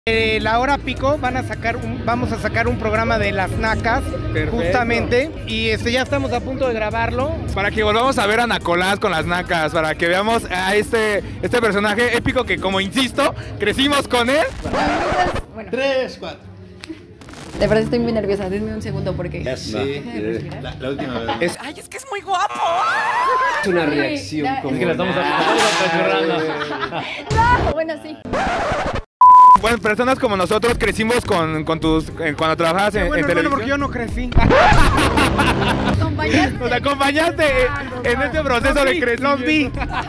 La hora pico vamos a sacar un programa de las nacas. Perfecto. Justamente, y ya estamos a punto de grabarlo. Para que volvamos a ver a Nicolás con las nacas, para que veamos a este personaje épico que, como insisto, crecimos con él. Bueno. 3, 4. De verdad estoy muy nerviosa, denme un segundo porque... Ya sí, la última vez. ¡Ay, es que es muy guapo! Es una reacción como... Es que la estamos apachurrando. No, bueno, sí. Bueno, personas como nosotros crecimos con tus... cuando trabajabas en televisión. Porque yo no crecí. Nos acompañaste en este proceso de crecimiento. Los vi.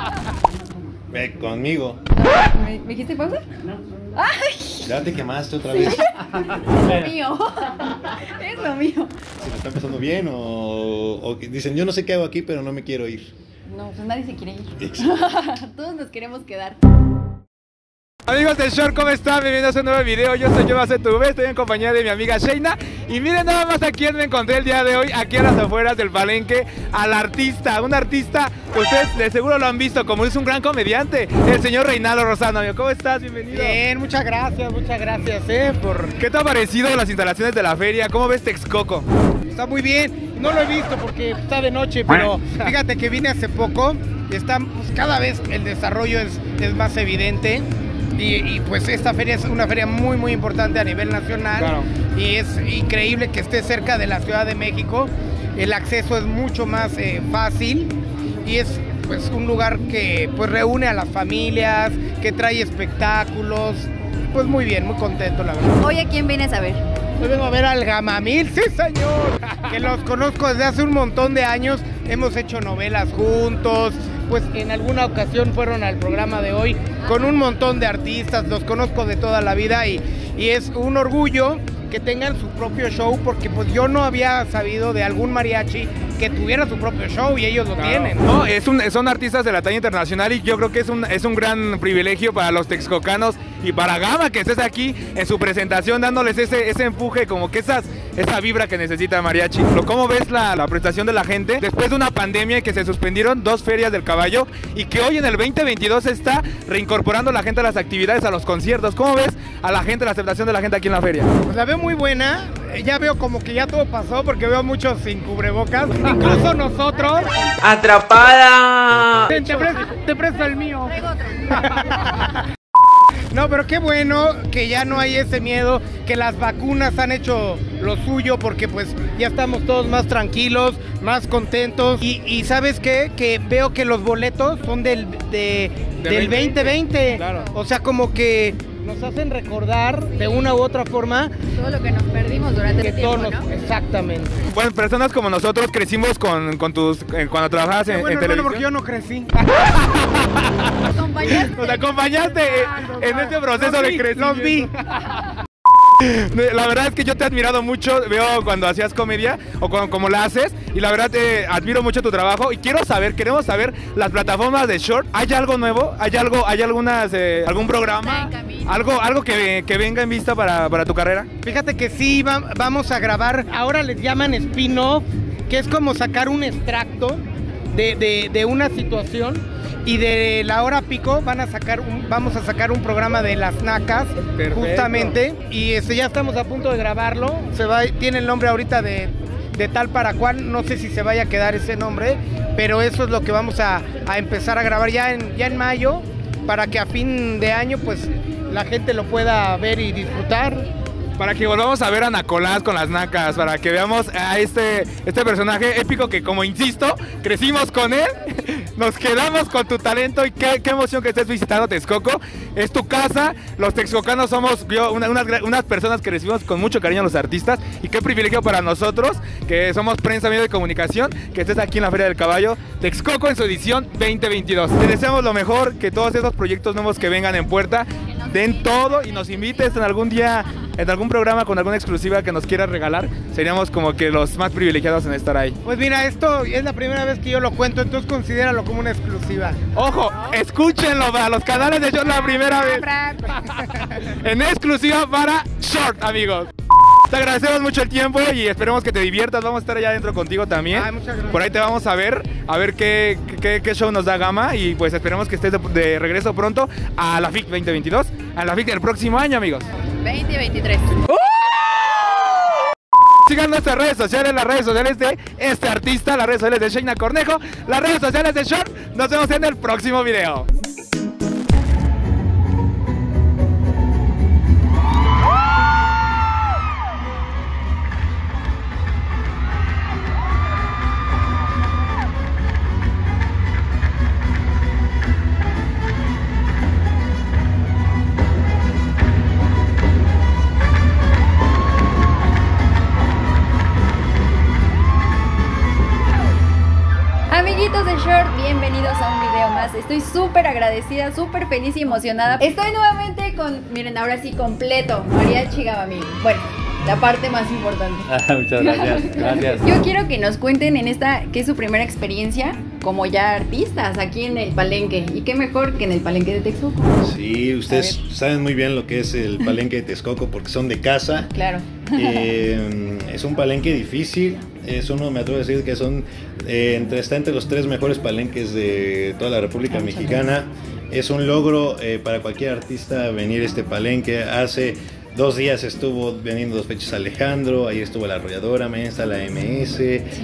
Ve conmigo. ¿Me dijiste pausa? No. ¡Ay! Ya te quemaste otra vez. Es lo mío. Es lo mío. Si me está pasando bien o que dicen, yo no sé qué hago aquí, pero no me quiero ir. No, pues nadie se quiere ir. Todos nos queremos quedar. Amigos del Short, ¿cómo están? Bienvenidos a un nuevo video. Yo soy YobaCTV, estoy en compañía de mi amiga Sheina. Y miren nada más a quién me encontré el día de hoy, aquí a las afueras del Palenque, al artista, un artista que ustedes de seguro lo han visto, como es un gran comediante, el señor Reinaldo Rosano. ¿Cómo estás? Bienvenido. Bien, muchas gracias, ¿Qué te ha parecido las instalaciones de la feria? ¿Cómo ves Texcoco? Está muy bien, no lo he visto porque está de noche, pero fíjate que vine hace poco, pues, cada vez el desarrollo es más evidente. Y pues esta feria es una feria muy muy importante a nivel nacional. Claro. Y es increíble que esté cerca de la Ciudad de México. El acceso es mucho más fácil y es pues un lugar que pues reúne a las familias, que trae espectáculos. Pues muy bien, muy contento la verdad. Hoy ¿a quién vienes a ver? Hoy vengo a ver al Gamamil, sí señor, que los conozco desde hace un montón de años, hemos hecho novelas juntos, pues en alguna ocasión fueron al programa de hoy con un montón de artistas, los conozco de toda la vida y es un orgullo que tengan su propio show, porque pues yo no había sabido de algún mariachi que tuviera su propio show y ellos lo tienen. No, son artistas de la talla internacional y yo creo que es un gran privilegio para los texcocanos y para Gama que estés aquí en su presentación dándoles ese empuje, como que esa vibra que necesita mariachi. ¿Cómo ves la prestación de la gente después de una pandemia y que se suspendieron 2 ferias del caballo y que hoy en el 2022 se está reincorporando la gente a las actividades, a los conciertos? ¿Cómo ves a la gente, la aceptación de la gente aquí en la feria? Pues la veo muy buena, ya veo como que ya todo pasó porque veo muchos sin cubrebocas, incluso nosotros. ¡Atrapada! Te presto el mío. No, pero qué bueno que ya no hay ese miedo, que las vacunas han hecho lo suyo porque pues ya estamos todos más tranquilos, más contentos y ¿sabes qué? Que veo que los boletos son del 2020. Claro. O sea, como que nos hacen recordar de una u otra forma todo lo que nos perdimos durante el tiempo, ¿no? Exactamente. Bueno, personas como nosotros crecimos con tus... cuando trabajabas en televisión. Bueno, porque yo no crecí. Nos acompañaste en este proceso de crecimiento. Los vi. La verdad es que yo te he admirado mucho, veo cuando hacías comedia o como la haces y la verdad te admiro mucho tu trabajo y queremos saber las plataformas de Short. ¿Hay algo nuevo? ¿Hay algunas, algún programa? ¿Algo que venga en vista para tu carrera? Fíjate que sí, vamos a grabar, ahora les llaman spin-off, que es como sacar un extracto de una situación. Y de la hora pico vamos a sacar un programa de las nacas. Perfecto. Justamente, y ya estamos a punto de grabarlo. Tiene el nombre ahorita de tal para cual, no sé si se vaya a quedar ese nombre, pero eso es lo que vamos a empezar a grabar ya en mayo, para que a fin de año pues la gente lo pueda ver y disfrutar. Para que volvamos a ver a Nicolás con las nacas, para que veamos a este personaje épico que, como insisto, crecimos con él, nos quedamos con tu talento y qué emoción que estés visitando Texcoco. Es tu casa, los texcocanos somos unas personas que recibimos con mucho cariño a los artistas y qué privilegio para nosotros, que somos prensa, medio de comunicación, que estés aquí en la Feria del Caballo, Texcoco en su edición 2022. Te deseamos lo mejor, que todos esos proyectos nuevos que vengan en puerta den todo y nos invites en algún día en algún programa con alguna exclusiva que nos quieras regalar. Seríamos como que los más privilegiados en estar ahí. Pues mira, esto es la primera vez que yo lo cuento, entonces considéralo como una exclusiva. Ojo, escúchenlo a los canales de Short la primera vez. En exclusiva para Short, amigos. Te agradecemos mucho el tiempo y esperemos que te diviertas. Vamos a estar allá adentro contigo también. Ay, muchas gracias. Por ahí te vamos a ver qué show nos da Gama. Y pues esperemos que estés de regreso pronto a la FIC 2022, a la FIC del próximo año, amigos. 2023. Sigan nuestras redes sociales, las redes sociales de este artista, las redes sociales de Sheina Cornejo, las redes sociales de Short. Nos vemos en el próximo video. Amiguitos de Short, bienvenidos a un video más. Estoy súper agradecida, súper feliz y emocionada. Estoy nuevamente con, miren, ahora sí completo, Mariachi Gamamil. Bueno, la parte más importante. Muchas gracias, gracias. Yo quiero que nos cuenten en esta, que es su primera experiencia como ya artistas aquí en el Palenque. Y qué mejor que en el Palenque de Texcoco. Sí, ustedes saben muy bien lo que es el Palenque de Texcoco porque son de casa. Claro. Es un palenque difícil. Es uno, me atrevo a decir que son está entre los 3 mejores palenques de toda la República Mexicana. Es un logro para cualquier artista venir a este palenque. Hace 2 días estuvo veniendo 2 fechas Alejandro, ahí estuvo La Arrolladora, mañana está la MS,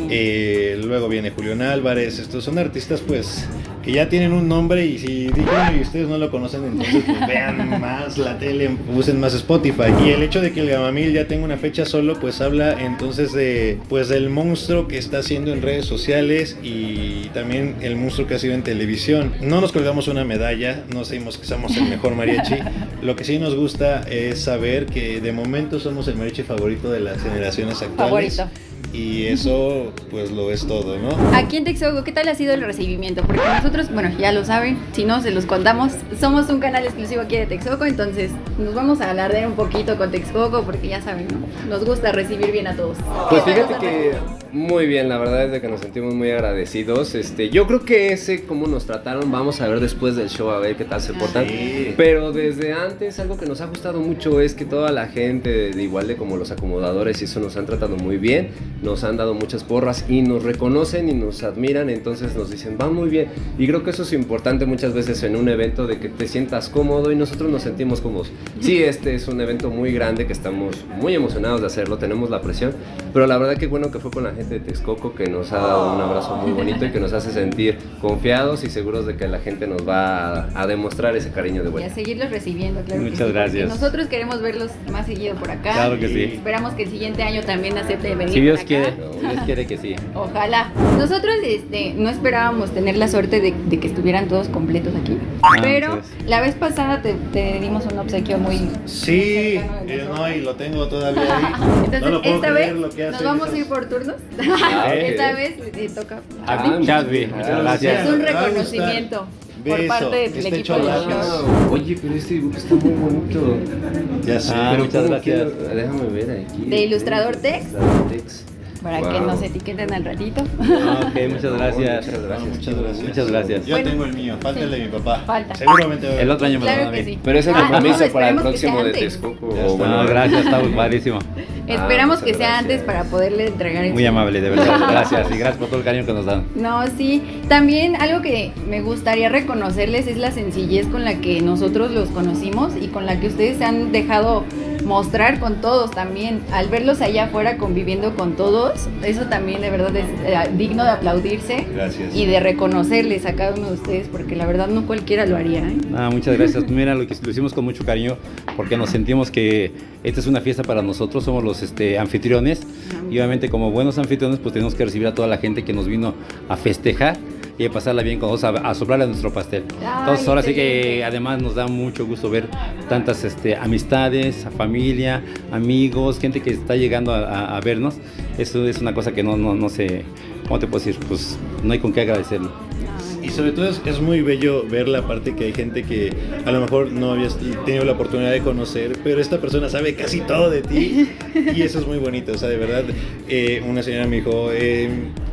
luego viene Julián Álvarez. Estos son artistas pues que ya tienen un nombre y si dijeron y ustedes no lo conocen, entonces pues vean más la tele, usen más Spotify. Y el hecho de que el Gamamil ya tenga una fecha solo pues habla entonces de pues del monstruo que está haciendo en redes sociales y también el monstruo que ha sido en televisión. No nos colgamos una medalla, no decimos que somos el mejor mariachi, lo que sí nos gusta es saber que de momento somos el mariachi favorito de las generaciones actuales. Favorito. Y eso pues lo es todo, ¿no? Aquí en Texcoco, ¿qué tal ha sido el recibimiento? Porque nosotros, bueno, ya lo saben, si no se los contamos, somos un canal exclusivo aquí de Texcoco, entonces nos vamos a alardear un poquito con Texcoco porque ya saben, ¿no? Nos gusta recibir bien a todos. Pues fíjate que muy bien, la verdad es de que nos sentimos muy agradecidos. Yo creo que ese cómo nos trataron, vamos a ver después del show a ver qué tal se portan. Sí. Pero desde antes algo que nos ha gustado mucho es que toda la gente, de igual de como los acomodadores y eso, nos han tratado muy bien, nos han dado muchas porras y nos reconocen y nos admiran, entonces nos dicen va muy bien. Y creo que eso es importante muchas veces en un evento, de que te sientas cómodo y nosotros nos sentimos cómodos. Sí, este es un evento muy grande que estamos muy emocionados de hacerlo, tenemos la presión, pero la verdad que bueno que fue con la gente de Texcoco que nos ha dado un abrazo muy bonito y que nos hace sentir confiados y seguros de que la gente nos va a demostrar ese cariño de Y vuelta. a seguirlos recibiendo, claro. Muchas que sí, gracias. porque nosotros queremos verlos más seguido por acá. Claro que sí. Esperamos que el siguiente año también acepte venir. Si Dios por acá. quiere, Dios quiere que sí. Ojalá. Nosotros no esperábamos tener la suerte de que estuvieran todos completos aquí. Pero Entonces, la vez pasada te dimos un obsequio muy... Sí, cercano de nosotros. no, y lo tengo todavía ahí. Entonces, No lo puedo esta creer vez lo que nos hacen vamos esas- a ir por turnos. ok. Esta vez le toca a a ti. ti, Chadvi, muchas gracias. Es un Me va a gustar. reconocimiento por Beso, parte del que esté equipo de cholazo. Short. Oye, pero este dibujo está muy bonito. Ya sé. Ah, Pero muchas ¿cómo gracias. quiero? Déjame ver aquí. ¿De Ilustrador Tex? Ilustrador Tex. Para Wow. que nos etiqueten al ratito. Ah, ok, muchas gracias. Muchas gracias. Muchas gracias. Muchas gracias. Yo Bueno, tengo el mío, falta el de mi papá. Falta. Seguramente va a haber. El otro año me lo Claro dan a que mí. sí. Pero ese Ah, compromiso no, para el esperemos que sea próximo de antes. Texcoco. Ya está. No, gracias, está muy padrísimo. Esperamos muchas que sea gracias. antes para poderle entregar el... Muy amable, de verdad. Gracias y gracias por todo el cariño que nos dan. No, sí. También algo que me gustaría reconocerles es la sencillez con la que nosotros los conocimos y con la que ustedes se han dejado mostrar con todos también. Al verlos allá afuera conviviendo con todos, eso también de verdad es digno de aplaudirse. Gracias. Y de reconocerles a cada uno de ustedes, porque la verdad no cualquiera lo haría, ¿eh? Ah, muchas gracias. Mira, lo hicimos con mucho cariño porque nos sentimos que esta es una fiesta para nosotros, somos los anfitriones y obviamente como buenos anfitriones pues tenemos que recibir a toda la gente que nos vino a festejar y a pasarla bien con nosotros, a soplarle a nuestro pastel. Ay, Entonces ahora sí que excelente. además nos da mucho gusto ver tantas amistades, a familia, amigos, gente que está llegando a vernos. Eso es una cosa que no sé, ¿cómo te puedo decir? Pues no hay con qué agradecerlo. Y sobre todo es muy bello ver la parte que hay gente que a lo mejor no habías tenido la oportunidad de conocer, pero esta persona sabe casi todo de ti y eso es muy bonito. O sea, de verdad, una señora me dijo,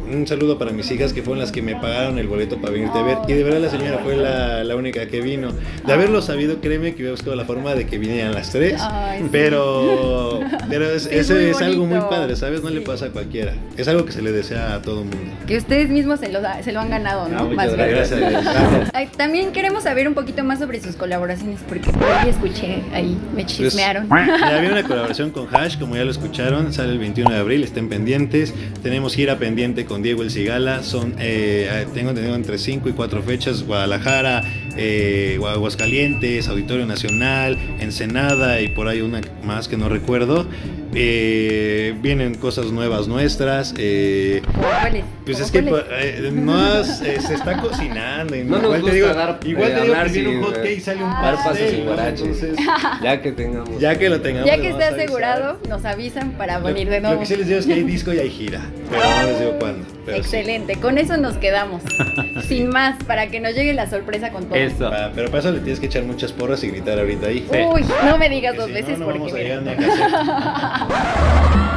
un saludo para mis hijas que fueron las que me pagaron el boleto para venirte a ver. Y de verdad la señora fue la única que vino. De haberlo sabido, créeme que hubiera buscado la forma de que vinieran las tres. Ay, sí. Pero Sí, es algo muy bonito. padre, ¿sabes? No le Sí. pasa a cualquiera. Es algo que se le desea a todo el mundo. Que ustedes mismos se lo han ganado, ¿no? Muchas Más bien. Gracias. Gracias. Ay, también queremos saber un poquito más sobre sus colaboraciones, porque por ahí escuché, ahí me chismearon. Ya viene una colaboración con Hash, como ya lo escucharon, sale el 21 de abril, estén pendientes. Tenemos gira pendiente con Diego El Cigala, son, tengo entendido, entre 5 y 4 fechas, Guadalajara, Aguascalientes, Auditorio Nacional, Ensenada y por ahí una más que no recuerdo. Vienen cosas nuevas nuestras. ¿Cuáles? Pues es ¿Cómo que cuáles? se está cocinando. Y No nos igual gusta te digo, dar, igual te digo hablar que viene un sin, hot cake y sale un dar pasos pastel. sin ¿no? guarache. Entonces, Ya que tengamos. ya que lo tengamos. Ya le que vamos esté a avisar. asegurado, nos avisan para venir de Lo nuevo. que sí les digo es que hay disco y hay gira, pero no les digo cuándo. Pero sí. Excelente, con eso nos quedamos. Sin más, para que nos llegue la sorpresa con todo. Eso. Pero para eso le tienes que echar muchas porras y gritar ahorita ahí. Uy, no me digas Que dos si veces no, no porque vamos a mira. llegar ni a casa.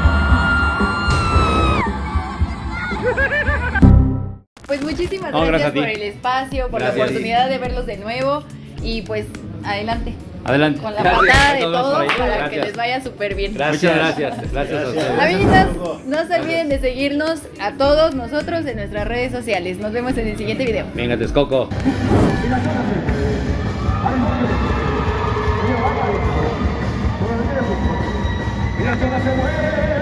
Pues muchísimas No, gracias gracias a ti. por el espacio, por Gracias. la oportunidad de verlos de nuevo y pues adelante. Adelante. Con la Gracias. patada de Nos vemos todo por ahí. para que Gracias. les vaya súper bien. Muchas gracias. Gracias a ustedes. Amiguitas, no se olviden de seguirnos a todos nosotros en nuestras redes sociales. Nos vemos en el siguiente video. Venga, Texcoco. Mira cómo se mueve.